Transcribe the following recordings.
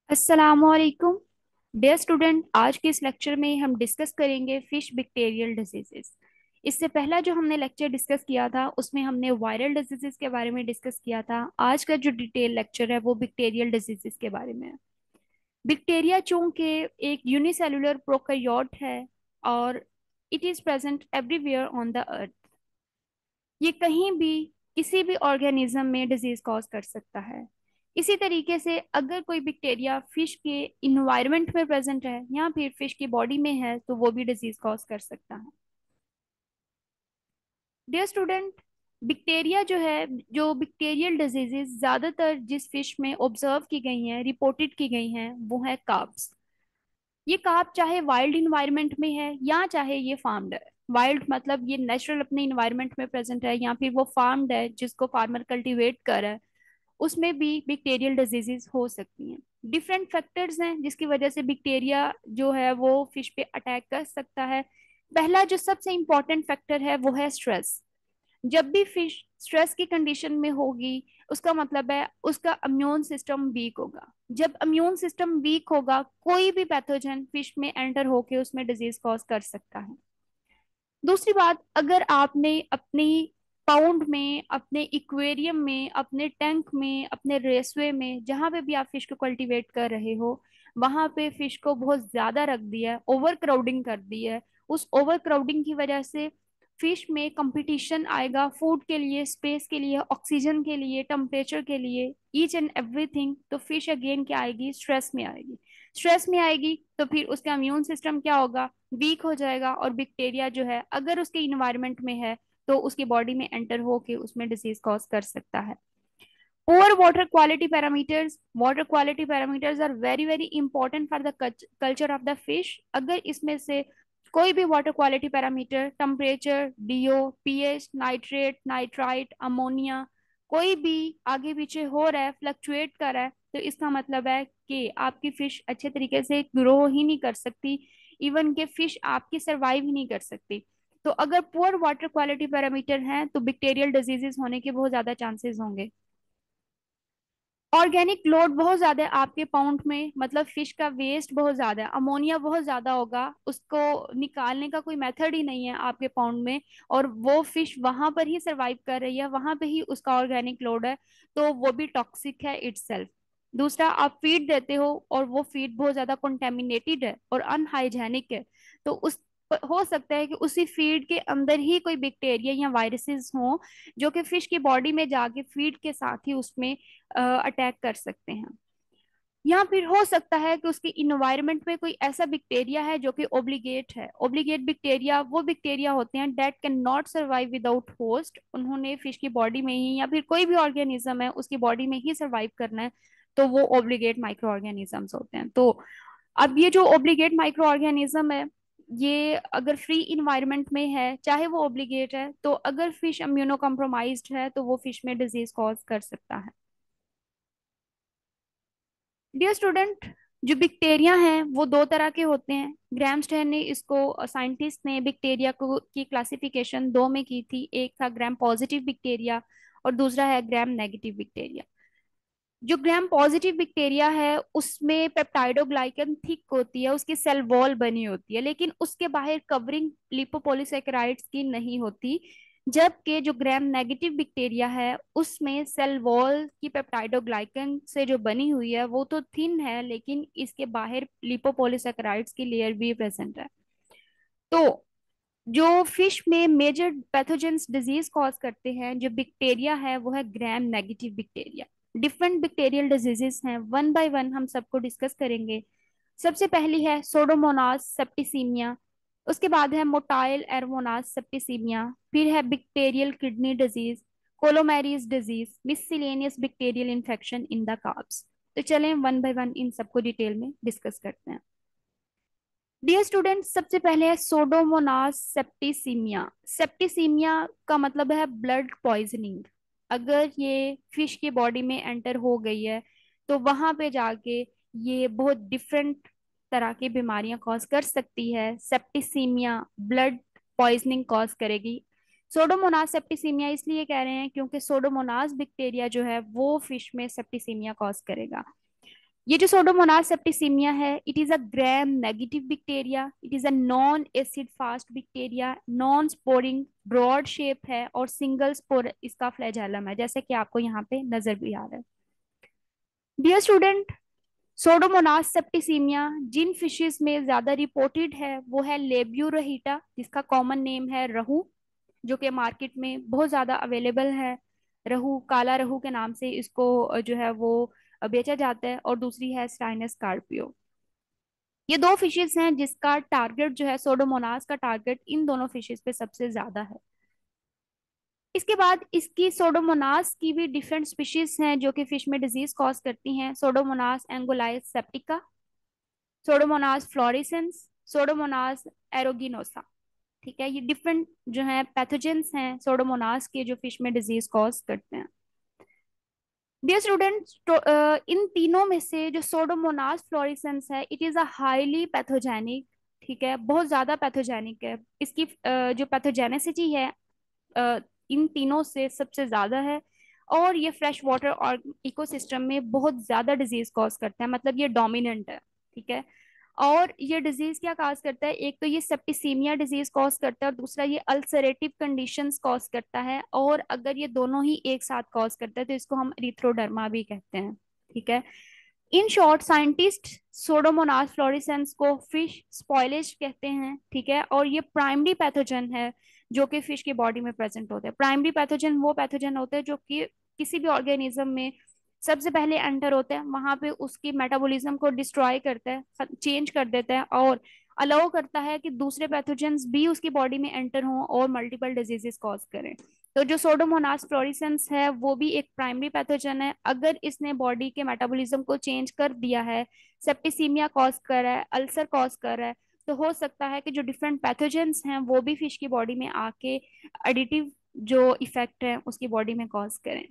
अस्सलामुअलैकुम dear student. आज के इस लेक्चर में हम डिस्कस करेंगे फिश बैक्टीरियल डिजीजेस। इससे पहला जो हमने लेक्चर डिस्कस किया था उसमें हमने वायरल डिजीजेस के बारे में डिस्कस किया था। आज का जो डिटेल लेक्चर है वो बैक्टीरियल डिजीजेस के बारे में है। बैक्टीरिया चूंकि एक यूनिसेलुलर प्रोकैरियोट है और it is present everywhere on the earth. ये कहीं भी किसी भी ऑर्गेनिज्म में डिजीज कॉज कर सकता है। इसी तरीके से अगर कोई बैक्टीरिया फिश के इन्वायरमेंट में प्रेजेंट है या फिर फिश की बॉडी में है तो वो भी डिजीज कॉज कर सकता है। डियर स्टूडेंट, बैक्टीरिया जो है, जो बैक्टीरियल डिजीजेस ज्यादातर जिस फिश में ऑब्जर्व की गई हैं, रिपोर्टेड की गई हैं, वो है कार्प्स। ये कार्प चाहे वाइल्ड इन्वायरमेंट में है या चाहे ये फार्म्ड है। वाइल्ड मतलब ये नेचुरल अपने इन्वायरमेंट में प्रेजेंट है, या फिर वो फार्म्ड है जिसको फार्मर कल्टीवेट कर रहा है, उसमें भी बैक्टीरियल डिजीजेस हो सकती हैं। डिफरेंट फैक्टर्स हैं जिसकी वजह से बैक्टीरिया जो है वो फिश पे अटैक कर सकता है। पहला जो सबसे इम्पोर्टेंट फैक्टर है वो है स्ट्रेस। जब भी फिश स्ट्रेस की कंडीशन में होगी उसका मतलब है उसका इम्यून सिस्टम वीक होगा। जब इम्यून सिस्टम वीक होगा कोई भी पैथोजन फिश में एंटर होके उसमें डिजीज कॉज कर सकता है। दूसरी बात, अगर आपने अपनी पाउंड में, अपने इक्वेरियम में, अपने टैंक में, अपने रेसवे में, जहां पे भी आप फिश को कल्टीवेट कर रहे हो, वहां पे फिश को बहुत ज्यादा रख दिया है, ओवर क्राउडिंग कर दी है। उस ओवर क्राउडिंग की वजह से फिश में कंपटीशन आएगा फूड के लिए, स्पेस के लिए, ऑक्सीजन के लिए, टेम्परेचर के लिए, ईच एंड एवरीथिंग। तो फिश अगेन क्या आएगी? स्ट्रेस में आएगी। स्ट्रेस में आएगी तो फिर उसका इम्यून सिस्टम क्या होगा? वीक हो जाएगा, और बैक्टीरिया जो है अगर उसके इन्वायरमेंट में है तो उसकी बॉडी में एंटर होके उसमें डिजीज कॉज कर सकता है। Poor water quality parameters. Water quality parameters are very very important for the culture of the fish. अगर इसमें से कोई भी water quality parameter, temperature, DO, pH, nitrate, nitrite, ammonia, कोई भी आगे पीछे हो रहा है, फ्लक्चुएट कर रहा है, तो इसका मतलब है कि आपकी फिश अच्छे तरीके से ग्रो ही नहीं कर सकती। इवन के फिश आपकी सरवाइव ही नहीं कर सकती। तो अगर पुअर वाटर क्वालिटी पैरामीटर हैं तो बैक्टीरियल डिजीजेस होने के बहुत ज्यादा चांसेस होंगे। ऑर्गेनिक लोड बहुत ज्यादा है आपके पाउंड में, मतलब फिश का वेस्ट बहुत ज्यादा है, अमोनिया बहुत ज्यादा होगा, उसको निकालने का कोई मेथड ही नहीं है आपके पाउंड में, और वो फिश वहां पर ही सरवाइव कर रही है, वहां पे ही उसका ऑर्गेनिक लोड है, तो वो भी टॉक्सिक है इटसेल्फ। दूसरा, आप फीड देते हो और वो फीड बहुत ज्यादा कंटेमिनेटेड है और अनहाइजेनिक है, तो उस हो सकता है कि उसी फीड के अंदर ही कोई बैक्टीरिया या वायरसेस हों जो कि फिश की बॉडी में जाके फीड के साथ ही उसमें अटैक कर सकते हैं। या फिर हो सकता है कि उसके इन्वायरमेंट में कोई ऐसा बैक्टीरिया है जो कि ओब्लिगेट है। ओब्लिगेट बैक्टीरिया वो बैक्टीरिया होते हैं that can not survive without host. उन्होंने फिश की बॉडी में ही या फिर कोई भी ऑर्गेनिज्म है उसकी बॉडी में ही सर्वाइव करना है, तो वो ओब्लिगेट माइक्रो ऑर्गेनिजम्स होते हैं। तो अब ये जो ओब्लिगेट माइक्रो ऑर्गेनिज्म है, ये अगर फ्री इन्वायरमेंट में है, चाहे वो ओब्लिगेट है, तो अगर फिश इम्यूनो कम्प्रोमाइज्ड है तो वो फिश में डिजीज कॉज कर सकता है। डियर स्टूडेंट, जो बैक्टीरिया हैं वो दो तरह के होते हैं। ग्रामस्टेन ने इसको, साइंटिस्ट ने बैक्टीरिया को की क्लासिफिकेशन दो में की थी। एक था ग्राम पॉजिटिव बैक्टीरिया और दूसरा है ग्राम नेगेटिव बैक्टीरिया। जो ग्राम पॉजिटिव बैक्टीरिया है उसमें पेप्टाइडोग्लाइकन थिक होती है, उसकी सेल वॉल बनी होती है, लेकिन उसके बाहर कवरिंग लिपोपॉलीसेकेराइड्स की नहीं होती। जबकि जो ग्राम नेगेटिव बैक्टीरिया है उसमें सेल वॉल की पेप्टाइडोग्लाइकन से जो बनी हुई है वो तो थिन है, लेकिन इसके बाहर लिपोपॉलीसेकेराइड्स की लेयर भी प्रेजेंट है। तो जो फिश में मेजर पैथोजेंस डिजीज कॉज करते हैं जो बैक्टीरिया है वो है gram negative bacteria. Different bacterial diseases हैं, वन बाय वन हम सबको डिस्कस करेंगे। सबसे पहली है सोडोमोनास सेप्टिसीमिया, उसके बाद है मोटाइल एरोमोनास सेप्टिसीमिया, फिर है bacterial kidney disease, columnaris disease, miscellaneous bacterial infection in the carps. तो चलें वन बाय वन इन सबको डिटेल में डिस्कस करते हैं। डियर स्टूडेंट, सबसे पहले है सोडोमोनास सेप्टिसीमिया। सेप्टिसीमिया का मतलब है ब्लड पॉइजनिंग। अगर ये फिश की बॉडी में एंटर हो गई है तो वहां पे जाके ये बहुत डिफरेंट तरह की बीमारियां कॉज कर सकती है। सेप्टिसीमिया ब्लड पॉइजनिंग कॉज करेगी। सोडोमोनास सेप्टिसीमिया इसलिए कह रहे हैं क्योंकि सोडोमोनास बैक्टीरिया जो है वो फिश में सेप्टिसीमिया कॉज करेगा। ये जो सोडोमोनास सेप्टिसिमिया है, it is a gram negative bacteria, it is a non acid fast bacteria, non sporing, rod shape है और सिंगल स्पोर इसका फ्लैजेलम है, जैसे कि आपको यहाँ पे नजर भी आ रहा है। डियर स्टूडेंट, सोडोमोनास सेप्टिसिमिया जिन फिशेस में ज्यादा रिपोर्टेड है वो है लेब्यूरोहीटा, जिसका कॉमन नेम है रहू, जो कि मार्केट में बहुत ज्यादा अवेलेबल है। रहू, काला रहू के नाम से इसको जो है वो बेचा जाता है। और दूसरी है स्टाइनस कार्पियो। ये दो फिशेस हैं जिसका टारगेट जो है, सोडोमोनास का टारगेट इन दोनों फिशेस पे सबसे ज्यादा है। इसके बाद इसकी सोडोमोनास की भी डिफरेंट स्पीशीज हैं जो कि फिश में डिजीज कॉज करती हैं। Pseudomonas anguilliseptica, Pseudomonas fluorescens, Pseudomonas aeruginosa. ठीक है, ये डिफरेंट जो है पैथोजेंस हैं सोडोमोनास के, जो फिश में डिजीज कॉज करते हैं। डियर स्टूडेंट्स, इन तीनों में से जो सोडोमोनास फ्लोरिसेंस है, it is a highly pathogenic. ठीक है, बहुत ज्यादा पैथोजेनिक है। इसकी जो पैथोजेनेसिटी है इन तीनों से सबसे ज्यादा है। और ये फ्रेश वाटर और इकोसिस्टम में बहुत ज्यादा डिजीज कॉज करता है, मतलब ये डोमिनेंट है। ठीक है, और ये डिजीज क्या कॉज करता है, एक तो ये सेप्टिसीमिया डिजीज कॉज करता है और दूसरा ये अल्सरेटिव कंडीशंस कॉज करता है। और अगर ये दोनों ही एक साथ कॉज करता है तो इसको हम इरिथ्रोडर्मा भी कहते हैं। ठीक है, in short scientist Pseudomonas fluorescens को फिश स्पॉइलेज कहते हैं। ठीक है, और ये प्राइमरी पैथोजन है जो कि फिश की बॉडी में प्रेजेंट होते हैं। प्राइमरी पैथोजन वो पैथोजन होते हैं जो कि किसी भी ऑर्गेनिज्म में सबसे पहले एंटर होते हैं, वहां पे उसकी मेटाबॉलिज्म को डिस्ट्रॉय करता है, चेंज कर देता है और अलाउ करता है कि दूसरे पैथोजेंस भी उसकी बॉडी में एंटर हों और मल्टीपल डिजीजेस कॉज करें। तो जो सोडोमोनास फ्लोरिसेंस है वो भी एक प्राइमरी पैथोजन है। अगर इसने बॉडी के मेटाबॉलिज्म को चेंज कर दिया है, सेप्टिसीमिया कॉज कर रहा है, अल्सर कॉज कर रहा है, तो हो सकता है कि जो डिफरेंट पैथोजेंस हैं वो भी फिश की बॉडी में आके एडिटिव जो इफेक्ट है उसकी बॉडी में कॉज करें।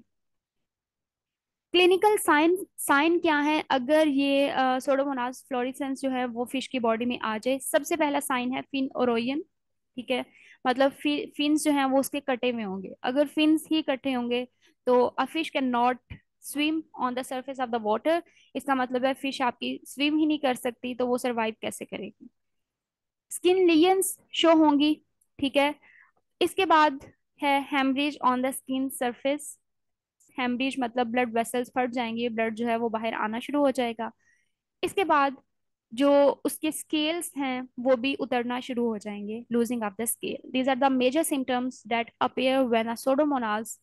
क्लिनिकल साइन साइन क्या है अगर ये सोडोमोनास फ्लोरिसेंस जो है वो फिश की बॉडी में आ जाए? सबसे पहला साइन है फिन ओरोयन। ठीक है, मतलब फिन्स जो हैं वो उसके कटे हुए होंगे। अगर फिन्स ही कटे होंगे तो a fish can not swim on the surface of the water. इसका मतलब है फिश आपकी स्विम ही नहीं कर सकती, तो वो सरवाइव कैसे करेगी? स्किन लीजन्स शो होंगी। ठीक है, इसके बाद है haemorrhage on the skin surface. Haemorrhage मतलब ब्लड वेसल्स फट जाएंगे, ब्लड जो है वो बाहर आना शुरू हो जाएगा। इसके बाद जो उसके स्केल्स हैं वो भी उतरना शुरू हो जाएंगे, losing of the scale. These are the major symptoms that appear when a Pseudomonas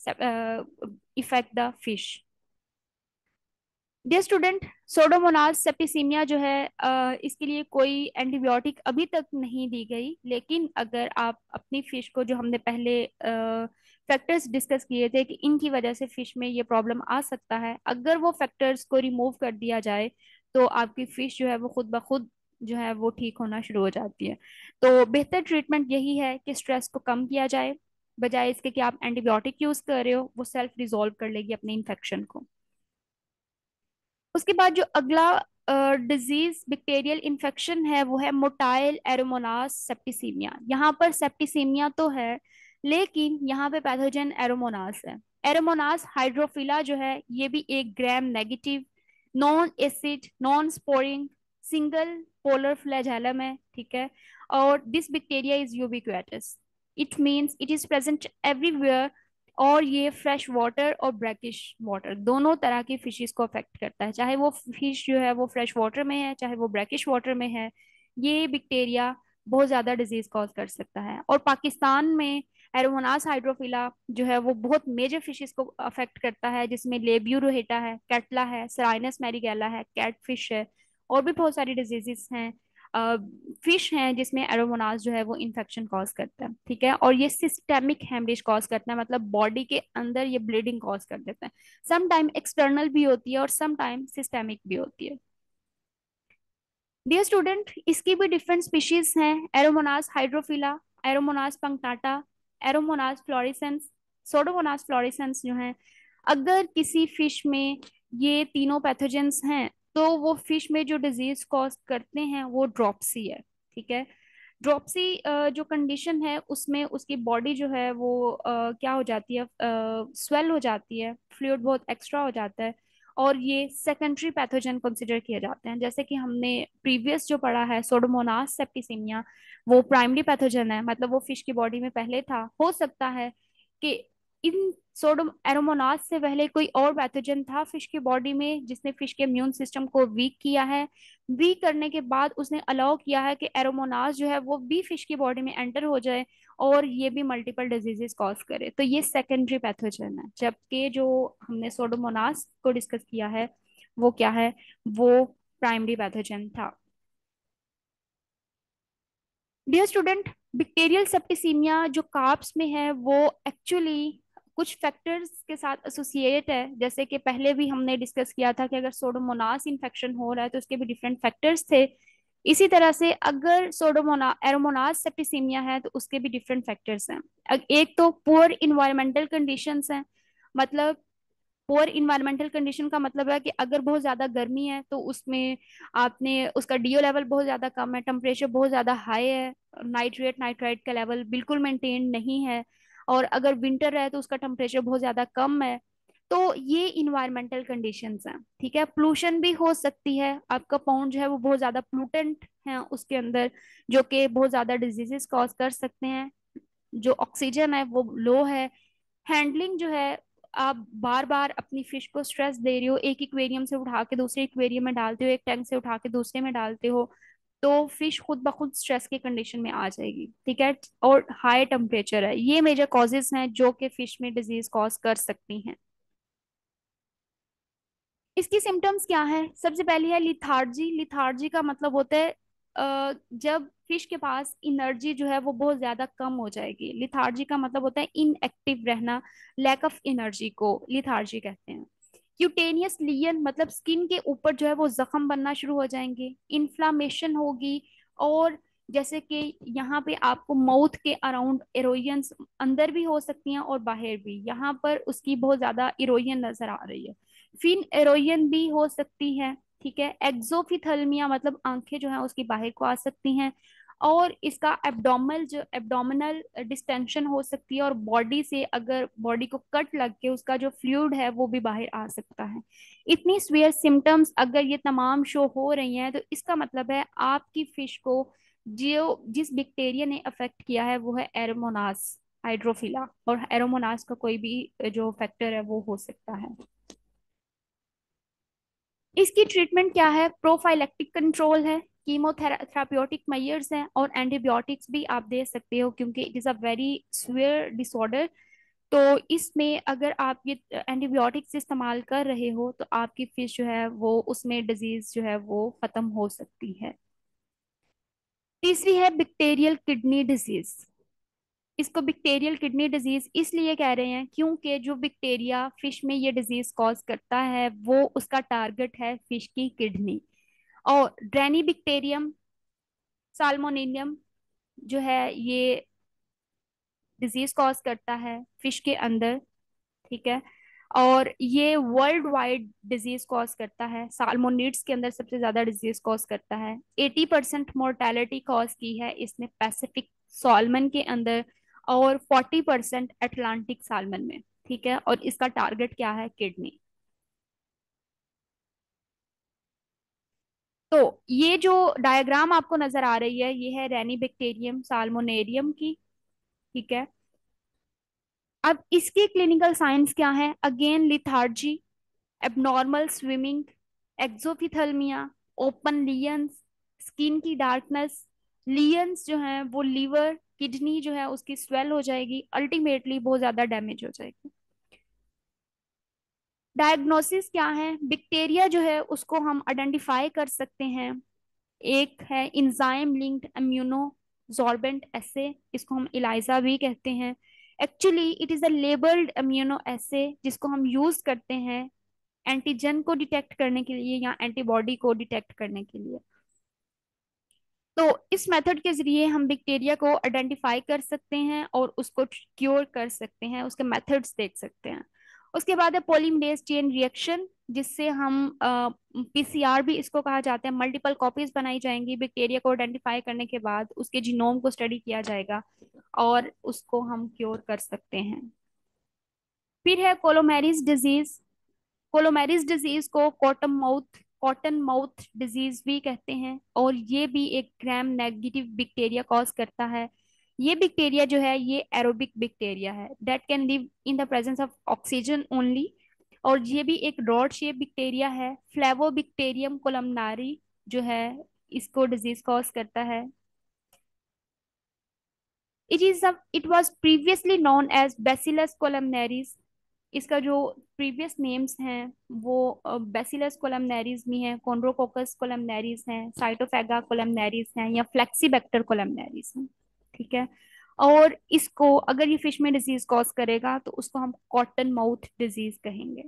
effect the fish. Dear student, Pseudomonas septicaemia जो है इसके लिए कोई एंटीबायोटिक अभी तक नहीं दी गई। लेकिन अगर आप अपनी फिश को, जो हमने पहले फैक्टर्स डिस्कस किए थे कि इनकी वजह से फिश में ये प्रॉब्लम आ सकता है, अगर वो फैक्टर्स को रिमूव कर दिया जाए तो आपकी फिश जो है वो खुद ब खुद जो है वो ठीक होना शुरू हो जाती है। तो बेहतर ट्रीटमेंट यही है कि स्ट्रेस को कम किया जाए, बजाय इसके कि आप एंटीबायोटिक यूज कर रहे हो, वो सेल्फ रिजॉल्व कर लेगी अपने इन्फेक्शन को। उसके बाद जो अगला डिजीज बैक्टीरियल इन्फेक्शन है वो है मोटाइल एरोमोनास सेप्टिसीमिया। यहाँ पर सेप्टिसीमिया तो है लेकिन यहाँ पे पैथोजन एरोमोनास है। एरोमोनास हाइड्रोफिला जो है ये भी एक gram negative, non acid, non sporing, single polar flagellum है। ठीक है, और this bacteria is ubiquitous. It means it is present everywhere. और ये फ्रेश वाटर और ब्रैकिश वाटर दोनों तरह की फिशेस को अफेक्ट करता है, चाहे वो फिश जो है वो फ्रेश वाटर में है चाहे वो ब्रैकिश वाटर में है। ये बैक्टीरिया बहुत ज्यादा डिजीज कॉज कर सकता है। और पाकिस्तान में एरोमोनास हाइड्रोफिला जो है वो बहुत मेजर फिशेस को अफेक्ट करता है, जिसमें लेब्यूरोहेटा है, कैटला है, सराइनस मैरीगेला है, कैटफिश है, और भी बहुत सारी डिजीजेस हैं, फिश हैं जिसमें एरोमोनास जो है वो इन्फेक्शन कॉज करता है। ठीक है, और ये सिस्टेमिक हेमरेज कॉज करता है, मतलब बॉडी के अंदर ये ब्लीडिंग कॉज कर देता है। सम टाइम एक्सटर्नल भी होती है और सम टाइम सिस्टेमिक भी होती है। डियर स्टूडेंट, इसकी भी डिफरेंट स्पीशीज हैं। Aeromonas hydrophila, Aeromonas punctata, Aeromonas fluorescens, Pseudomonas fluorescens जो है। अगर किसी फिश में ये तीनों पैथोजेंस हैं तो वो फिश में जो डिजीज कॉज करते हैं वो ड्रॉप्सी है। ठीक है, ड्रॉप्सी जो कंडीशन है उसमें उसकी बॉडी जो है वो क्या हो जाती है, स्वेल हो जाती है, फ्लूइड बहुत एक्स्ट्रा हो जाता है और ये सेकेंडरी पैथोजन कंसिडर किए जाते हैं। जैसे कि हमने प्रीवियस जो पढ़ा है सोडोमोनास सेप्टिसिमिया, वो प्राइमरी पैथोजन है, मतलब वो फिश की बॉडी में पहले था। हो सकता है कि इन सोडोम एरोमोनास से पहले कोई और पैथोजन था फिश की बॉडी में जिसने फिश के इम्यून सिस्टम को वीक किया है। वीक करने के बाद उसने अलाउ किया है कि एरोमोनास जो है वो भी फिश की बॉडी में एंटर हो जाए और ये भी मल्टीपल डिजीजेस कॉज करे, तो ये सेकेंडरी पैथोजन है। जबकि जो हमने सोडोमोनास को डिस्कस किया है वो क्या है, वो प्राइमरी पैथोजन था। डियर स्टूडेंट, बैक्टीरियल सेप्टिसीमिया जो कार्ब्स में है वो एक्चुअली कुछ फैक्टर्स के साथ एसोसिएट है। जैसे कि पहले भी हमने डिस्कस किया था कि अगर सोडोमोनास इन्फेक्शन हो रहा है तो उसके भी डिफरेंट फैक्टर्स थे। इसी तरह से अगर सोडोमोना एरोमोनास सेप्टिसीमिया है तो उसके भी डिफरेंट फैक्टर्स हैं। एक तो पुअर इन्वायरमेंटल कंडीशंस हैं। मतलब पुअर इन्वायरमेंटल कंडीशन का मतलब है कि अगर बहुत ज्यादा गर्मी है तो उसमें आपने उसका डीओ लेवल बहुत ज्यादा कम है, टेम्परेचर बहुत ज्यादा हाई है, नाइट्रेट नाइट्राइट का लेवल बिल्कुल मेंटेन नहीं है। और अगर विंटर है तो उसका टेम्परेचर बहुत ज्यादा कम है। तो ये इन्वायरमेंटल कंडीशंस हैं। ठीक है, पोल्यूशन भी हो सकती है, आपका पॉन्ड जो है वो बहुत ज्यादा पोल्यूटेंट है उसके अंदर, जो कि बहुत ज्यादा डिजीजेस कॉज कर सकते हैं। जो ऑक्सीजन है वो लो है। हैंडलिंग जो है, आप बार बार अपनी फिश को स्ट्रेस दे रहे हो, एक एक्वेरियम से उठा के दूसरे एक्वेरियम में डालते हो, एक टैंक से उठा के दूसरे में डालते हो, तो फिश खुद ब खुद स्ट्रेस की कंडीशन में आ जाएगी। ठीक है, और हाई टेम्परेचर है, ये मेजर कॉजेज हैं जो कि फिश में डिजीज कॉज कर सकती हैं। इसकी सिम्टम्स क्या है? सबसे पहली है लिथार्जी। लिथार्जी का मतलब होता है जब फिश के पास एनर्जी जो है वो बहुत ज्यादा कम हो जाएगी। लिथार्जी का मतलब होता है इनएक्टिव रहना, लैक ऑफ एनर्जी को लिथार्जी कहते हैं। क्यूटेनियस लियन मतलब स्किन के ऊपर जो है वो जख्म बनना शुरू हो जाएंगे, इन्फ्लामेशन होगी। और जैसे कि यहाँ पे आपको माउथ के अराउंड इरोजन्स अंदर भी हो सकती हैं और बाहर भी, यहाँ पर उसकी बहुत ज्यादा इरोजन नजर आ रही है। फिन एरोजन भी हो सकती है। ठीक है, एक्सोफिथल्मिया मतलब आंखें जो है उसकी बाहर को आ सकती हैं। और इसका एब्डोमिनल डिस्टेंशन हो सकती है, और बॉडी से अगर बॉडी को कट लग के उसका जो फ्लूइड है वो भी बाहर आ सकता है। इतनी स्वीयर सिम्टम्स अगर ये तमाम शो हो रही हैं तो इसका मतलब है आपकी फिश को जो जिस बैक्टीरिया ने अफेक्ट किया है वो है एरोमोनास हाइड्रोफिला, और एरोमोनास का कोई भी जो फैक्टर है वो हो सकता है। इसकी ट्रीटमेंट क्या है? प्रोफाइलेक्टिक कंट्रोल है, कीमोथेराप्यूटिक मेजर्स हैं, और एंटीबायोटिक्स भी आप दे सकते हो क्योंकि it is a very severe disorder. तो इसमें अगर आप ये एंटीबायोटिक्स इस्तेमाल कर रहे हो तो आपकी फिश जो है वो उसमें डिजीज जो है वो खत्म हो सकती है। तीसरी है बैक्टीरियल किडनी डिजीज। इसको बैक्टीरियल किडनी डिजीज इसलिए कह रहे हैं क्योंकि जो बैक्टीरिया फिश में ये डिजीज कॉज करता है वो उसका टारगेट है फिश की किडनी। और ड्रेनिबैक्टीरियम साल्मोनेलियम जो है ये डिजीज कॉज करता है फिश के अंदर। ठीक है, और ये वर्ल्ड वाइड डिजीज कॉज करता है, साल्मोनिड्स के अंदर सबसे ज्यादा डिजीज कॉज करता है। 80% मोर्टेलिटी कॉज की है इसने पैसिफिक सॉल्मन के अंदर, और 40% अटलांटिक साल्मन में। ठीक है, और इसका टारगेट क्या है? किडनी। तो ये जो डायग्राम आपको नजर आ रही है ये है रेनिबैक्टीरियम साल्मोनेरियम की। ठीक है, अब इसके क्लिनिकल साइंस क्या है? Again lethargy, abnormal swimming, exophthalmia, open lesions, skin की डार्कनेस। लियंस जो है वो लीवर किडनी जो है उसकी स्वेल हो जाएगी, अल्टीमेटली बहुत ज्यादा डैमेज हो जाएगी। डायग्नोसिस क्या है? बैक्टीरिया जो है उसको हम आइडेंटिफाई कर सकते हैं। एक है इंजाइम लिंक्ड इम्यूनोसॉर्बेंट एसे, इसको हम इलाइजा भी कहते हैं। Actually it is a labelled immuno assay जिसको हम यूज करते हैं एंटीजन को डिटेक्ट करने के लिए या एंटीबॉडी को डिटेक्ट करने के लिए। तो इस मेथड के जरिए हम बैक्टीरिया को आइडेंटिफाई कर सकते हैं और उसको क्योर कर सकते हैं, उसके मेथड्स देख सकते हैं। उसके बाद है पॉलीमरेज चेन रिएक्शन, जिससे हम पीसीआर भी इसको कहा जाता है, मल्टीपल कॉपीज बनाई जाएंगी बैक्टीरिया को आइडेंटिफाई करने के बाद, उसके जीनोम को स्टडी किया जाएगा और उसको हम क्योर कर सकते हैं। फिर है कोलोमेरिस डिजीज। कोलोमेरिस डिजीज को कॉटन माउथ डिजीज भी कहते हैं, और ये भी एक ग्राम नेगेटिव बैक्टीरिया कॉज करता है। ये बैक्टीरिया जो है ये एरोबिक बैक्टीरिया है, that can live in the presence of oxygen only. और ये भी एक रॉड शेप बैक्टीरिया है, फ्लेवोबैक्टीरियम कोलमनारी जो है इसको डिजीज कॉज करता है। It was previously known as bacillus columnaris. इसका जो प्रीवियस नेम्स हैं वो बैसिलस कोलमनैरिस भी हैं, कॉन्ड्रोकोकस कोलमनैरिस हैं, साइटोफेगा कोलमनैरिस हैं, या फ्लेक्सीबैक्टर कोलमनैरिस हैं। ठीक है। और इसको अगर ये फिश में डिजीज कॉज करेगा तो उसको हम कॉटन माउथ डिजीज कहेंगे।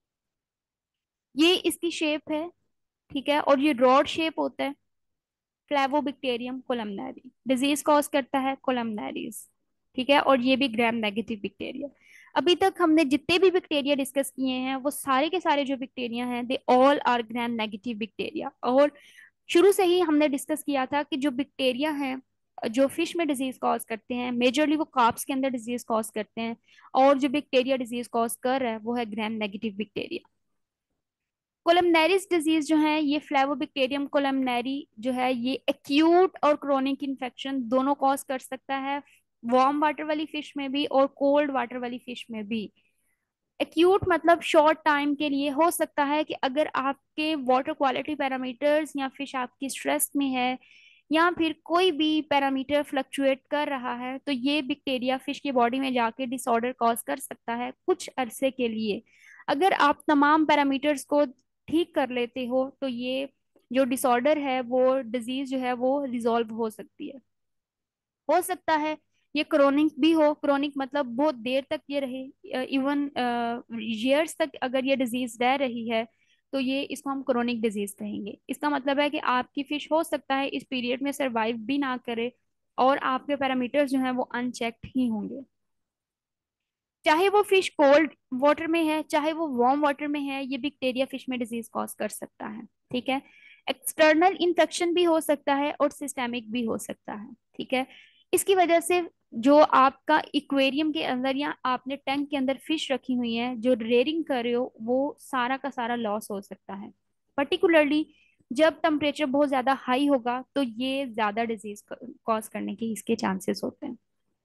ये इसकी शेप है। ठीक है। और ये रॉड शेप होता है। फ्लैवोबैक्टीरियम कोलमनारी डिजीज कॉज करता है कोलमनारीज। ठीक है। और ये भी ग्राम नेगेटिव बैक्टीरिया। अभी तक हमने जितने भी बैक्टीरिया डिस्कस किए हैं वो सारे के सारे जो बैक्टीरिया हैं they all are gram negative bacteria. और शुरू से ही हमने डिस्कस किया था कि जो बैक्टीरिया हैं जो फिश में डिजीज कॉज करते हैं मेजरली वो कार्प्स के अंदर डिजीज कॉज करते हैं, और जो बैक्टीरिया डिजीज कॉज कर रहा है वो है gram negative bacteria. Columnaris disease जो है ये फ्लैवोबैक्टीरियम कोलमनेरी जो है ये एक्यूट और क्रोनिक इन्फेक्शन दोनों कॉज कर सकता है, वार्म वाटर वाली फिश में भी और कोल्ड वाटर वाली फिश में भी। एक्यूट मतलब शॉर्ट टाइम के लिए हो सकता है कि अगर आपके वाटर क्वालिटी पैरामीटर्स या फिश आपकी स्ट्रेस में है या फिर कोई भी पैरामीटर फ्लक्चुएट कर रहा है तो ये बैक्टीरिया फिश की बॉडी में जाके डिसऑर्डर कॉज कर सकता है कुछ अरसे के लिए। अगर आप तमाम पैरामीटर्स को ठीक कर लेते हो तो ये जो डिसऑर्डर है वो डिजीज जो है वो रिजॉल्व हो सकती है। हो सकता है ये क्रोनिक भी हो, क्रोनिक मतलब बहुत देर तक ये रहे, इवन ईयर्स तक अगर ये डिजीज रह रही है तो ये इसको हम क्रोनिक डिजीज कहेंगे। इसका मतलब है कि आपकी फिश हो सकता है इस पीरियड में सरवाइव भी ना करे और आपके पैरामीटर्स जो हैं वो अनचेक्ड ही होंगे। चाहे वो फिश कोल्ड वाटर में है चाहे वो वार्म वाटर में है ये बैक्टीरिया फिश में डिजीज कॉज कर सकता है। ठीक है। एक्सटर्नल इन्फेक्शन भी हो सकता है और सिस्टेमिक भी हो सकता है। ठीक है। इसकी वजह से जो आपका इक्वेरियम के अंदर या आपने टैंक के अंदर फिश रखी हुई है जो रेयरिंग कर रहे हो वो सारा का सारा लॉस हो सकता है। पर्टिकुलरली जब टेम्परेचर बहुत ज्यादा हाई होगा तो ये ज्यादा डिजीज कॉज करने के इसके चांसेस होते हैं।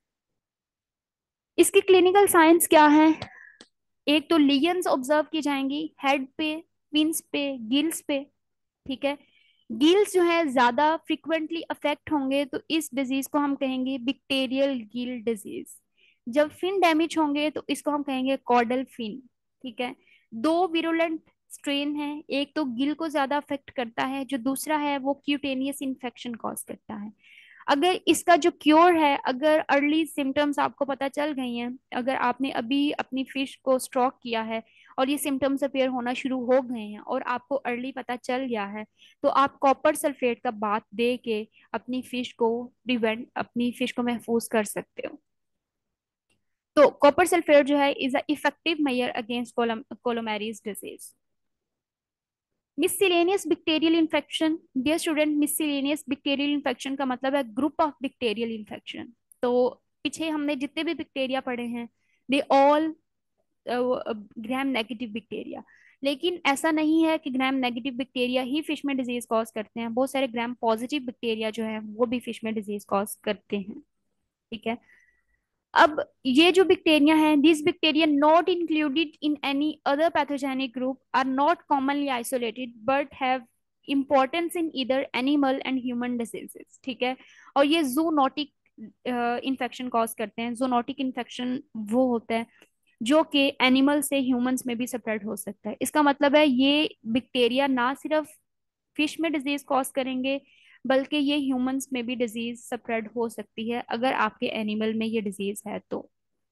इसकी क्लिनिकल साइंस क्या है? एक तो लीजन्स ऑब्जर्व की जाएंगी हेड पे, फिन्स पे, गिल्स पे। ठीक है। गिल्स जो है ज्यादा फ्रिक्वेंटली अफेक्ट होंगे तो इस डिजीज को हम कहेंगे बैक्टीरियल गिल डिजीज। जब फिन डैमेज होंगे तो इसको हम कहेंगे कॉर्डल फिन। ठीक है। दो विरुलेंट स्ट्रेन है, एक तो गिल को ज्यादा अफेक्ट करता है, जो दूसरा है वो क्यूटेनियस इन्फेक्शन कॉज करता है। अगर इसका जो क्योर है, अगर अर्ली सिम्टम्स आपको पता चल गई हैं, अगर आपने अभी अपनी फिश को स्ट्रोक किया है और ये सिम्टम्स अपीयर होना शुरू हो गए हैं और आपको अर्ली पता चल गया है तो आप कॉपर सल्फेट का बाथ दे के अपनी फिश को महफूज कर सकते हो। तो कॉपर सल्फेट जो है is a effective measure against columnaris disease. Miscellaneous bacterial infection, dear student, miscellaneous bacterial infection का मतलब है ग्रुप ऑफ बैक्टीरियल इन्फेक्शन। तो पीछे हमने जितने भी बैक्टीरिया पढ़े हैं they all gram negative bacteria. लेकिन ऐसा नहीं है कि ग्राम नेगेटिव बैक्टीरिया ही फिश में डिजीज कॉज करते हैं, बहुत सारे ग्राम पॉजिटिव बैक्टीरिया जो है वो भी फिश में डिजीज कॉज करते हैं। ठीक है। अब ये जो बैक्टीरिया हैं this bacteria not included in any other pathogenic group are not commonly isolated but have importance in either animal and human diseases. ठीक है। और ये जूनोटिक इन्फेक्शन कॉज करते हैं। जूनोटिक इन्फेक्शन वो होता है जो कि एनिमल से ह्यूमंस में भी स्प्रेड हो सकता है। इसका मतलब है ये बैक्टीरिया ना सिर्फ फिश में डिजीज कॉज करेंगे बल्कि ये ह्यूमंस में भी डिजीज स्प्रेड हो सकती है अगर आपके एनिमल में ये डिजीज है तो।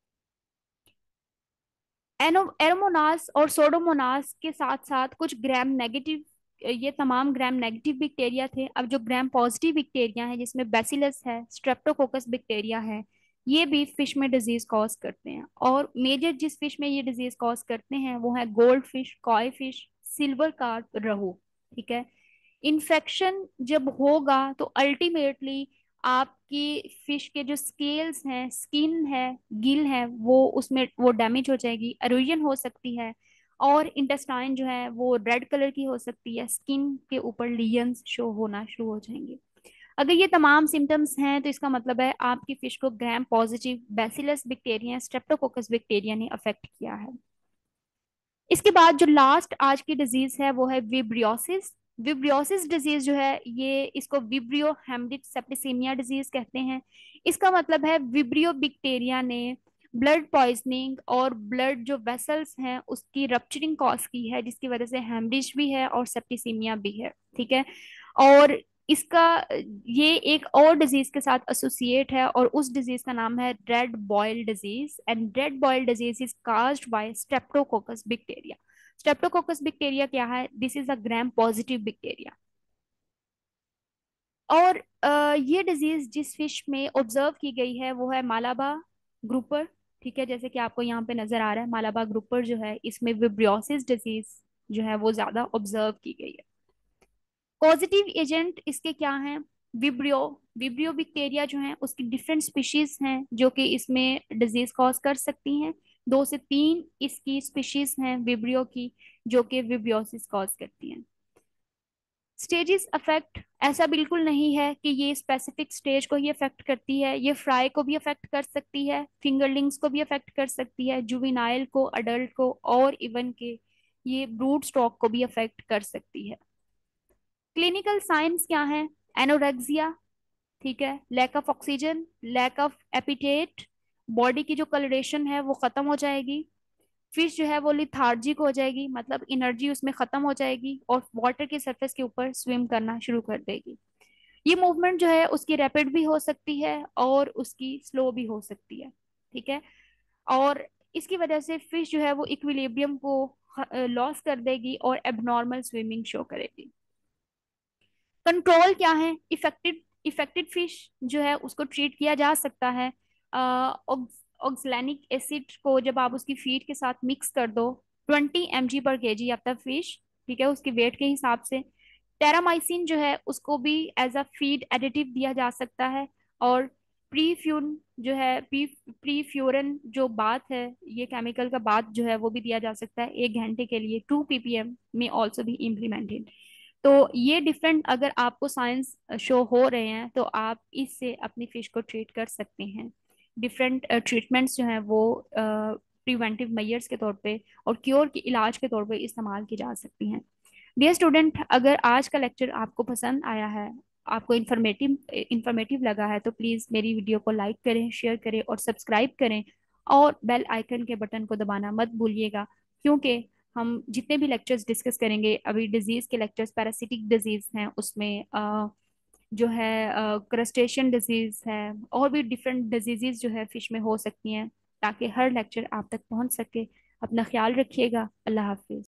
एरोमोनास और सोडोमोनास के साथ साथ कुछ ग्राम नेगेटिव, ये तमाम ग्राम नेगेटिव बैक्टीरिया थे। अब जो ग्राम पॉजिटिव बैक्टीरिया है जिसमें बैसिलस है, स्ट्रेप्टोकोकस बैक्टीरिया है, ये भी फिश में डिजीज कॉज करते हैं। और मेजर जिस फिश में ये डिजीज कॉज करते हैं वो है gold fish, koi fish, silver carp, rohu. ठीक है। इन्फेक्शन जब होगा तो अल्टीमेटली आपकी फिश के जो स्केल्स हैं, स्किन है, गिल है, वो उसमें वो डैमेज हो जाएगी, एरोजन हो सकती है और इंटेस्टाइन जो है वो रेड कलर की हो सकती है, स्किन के ऊपर लीजन्स शो होना शुरू हो जाएंगे। अगर ये तमाम सिम्टम्स हैं तो इसका मतलब है आपकी फिश को gram positive bacillus bacteria streptococcus bacteria ने अफेक्ट किया है। इसके बाद जो लास्ट आज की डिजीज है वो है विब्रियोसिस। विब्रियोसिस डिजीज जो है ये इसको विब्रियो हेमरिक सेप्टिसेमिया डिजीज कहते हैं। इसका मतलब है विब्रियो बैक्टीरिया ने ब्लड पॉइजनिंग और ब्लड जो वेसल्स हैं उसकी रप्चरिंग कॉज की है, जिसकी वजह से हेमरिज भी है और सेप्टिसेमिया भी है। ठीक है। और इसका ये एक और डिजीज के साथ एसोसिएट है और उस डिजीज का नाम है red boil disease. And red boil disease is caused by streptococcus bacteria. Streptococcus bacteria क्या है? This is a gram positive bacteria. और ये डिजीज जिस फिश में ऑब्जर्व की गई है वो है मालाबा ग्रुपर। ठीक है, जैसे कि आपको यहाँ पे नजर आ रहा है मालाबा ग्रुपर जो है इसमें विब्रियोसिस डिजीज जो है वो ज्यादा ऑब्जर्व की गई है। पॉजिटिव एजेंट इसके क्या हैं? विब्रियो विब्रियो बैक्टीरिया जो है उसकी डिफरेंट स्पीशीज हैं जो कि इसमें डिजीज कॉज कर सकती हैं। 2 से 3 इसकी स्पीशीज हैं विब्रियो की जो कि विब्रियोसिस कॉज करती हैं। स्टेजेस अफेक्ट, ऐसा बिल्कुल नहीं है कि ये स्पेसिफिक स्टेज को ही अफेक्ट करती है, ये फ्राई को भी अफेक्ट कर सकती है, फिंगरलिंग्स को भी अफेक्ट कर सकती है, जुविनाइल को, अडल्ट को और इवन के ये ब्रूड स्टॉक को भी अफेक्ट कर सकती है। क्लिनिकल साइंस क्या है? एनोरेक्सिया, ठीक है, lack of oxygen, lack of appetite, body की जो कलरेशन है वो खत्म हो जाएगी, फिश जो है वो लिथार्जिक हो जाएगी, मतलब एनर्जी उसमें खत्म हो जाएगी और वाटर की सरफेस के ऊपर स्विम करना शुरू कर देगी। ये मूवमेंट जो है उसकी रैपिड भी हो सकती है और उसकी स्लो भी हो सकती है। ठीक है। और इसकी वजह से फिश जो है वो इक्विलिब्रियम को लॉस कर देगी और एबनॉर्मल स्विमिंग शो करेगी। कंट्रोल क्या है? इफेक्टेड इफेक्टेड फिश जो है उसको ट्रीट किया जा सकता है। ऑक्सलैनिक एसिड को जब आप उसकी फीड के साथ मिक्स कर दो 20 mg/kg आफ्टर फिश, ठीक है, उसके वेट के हिसाब से। टेरामाइसिन जो है उसको भी एज अ फीड एडिटिव दिया जा सकता है। और प्रीफ्यून जो है प्रीफ्यूरन जो बात है, ये केमिकल का बात जो है वो भी दिया जा सकता है 1 घंटे के लिए। 2 ppm में ऑल्सो भी इम्प्लीमेंटेड। तो ये डिफरेंट अगर आपको साइंस शो हो रहे हैं तो आप इससे अपनी फिश को ट्रीट कर सकते हैं। डिफरेंट ट्रीटमेंट्स जो हैं वो प्रिवेंटिव मेजर्स के तौर पे और क्योर के इलाज के तौर पे इस्तेमाल की जा सकती हैं। डियर स्टूडेंट, अगर आज का लेक्चर आपको पसंद आया है, आपको इंफॉर्मेटिव इंफॉर्मेटिव लगा है तो प्लीज़ मेरी वीडियो को लाइक करें, शेयर करें और सब्सक्राइब करें। और बेल आइकन के बटन को दबाना मत भूलिएगा, क्योंकि हम जितने भी लेक्चर्स डिस्कस करेंगे, अभी डिजीज़ के लेक्चर्स पैरासिटिक डिजीज़ हैं उसमें जो है क्रस्टेशियन डिजीज़ है और भी डिफरेंट डिजीज़ जो है फिश में हो सकती हैं, ताकि हर लेक्चर आप तक पहुंच सके। अपना ख्याल रखिएगा। अल्लाह हाफिज़।